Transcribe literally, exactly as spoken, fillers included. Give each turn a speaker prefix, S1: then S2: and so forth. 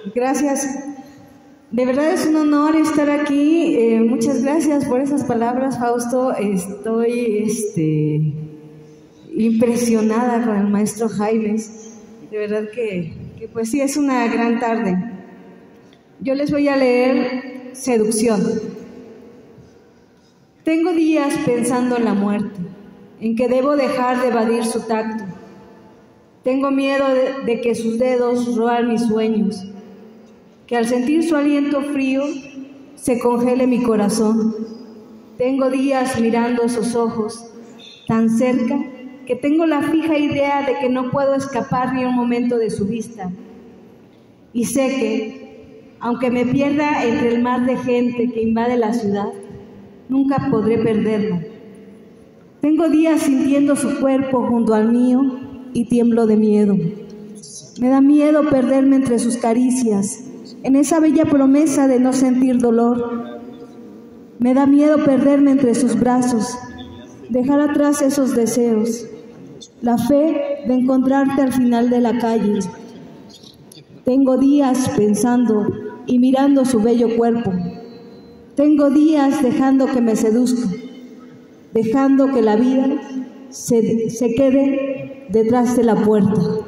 S1: Gracias. De verdad es un honor estar aquí. Eh, muchas gracias por esas palabras, Fausto. Estoy este, impresionada con el maestro Jaimes. De verdad que, que pues sí, es una gran tarde. Yo les voy a leer Seducción. Tengo días pensando en la muerte, en que debo dejar de evadir su tacto. Tengo miedo de, de que sus dedos roan mis sueños, que al sentir su aliento frío se congele mi corazón. Tengo días mirando sus ojos tan cerca que tengo la fija idea de que no puedo escapar ni un momento de su vista. Y sé que, aunque me pierda entre el mar de gente que invade la ciudad, nunca podré perderla. Tengo días sintiendo su cuerpo junto al mío y tiemblo de miedo. Me da miedo perderme entre sus caricias, en esa bella promesa de no sentir dolor. Me da miedo perderme entre sus brazos, dejar atrás esos deseos, la fe de encontrarte al final de la calle. Tengo días pensando y mirando su bello cuerpo. Tengo días dejando que me seduzca, dejando que la vida se, se quede detrás de la puerta.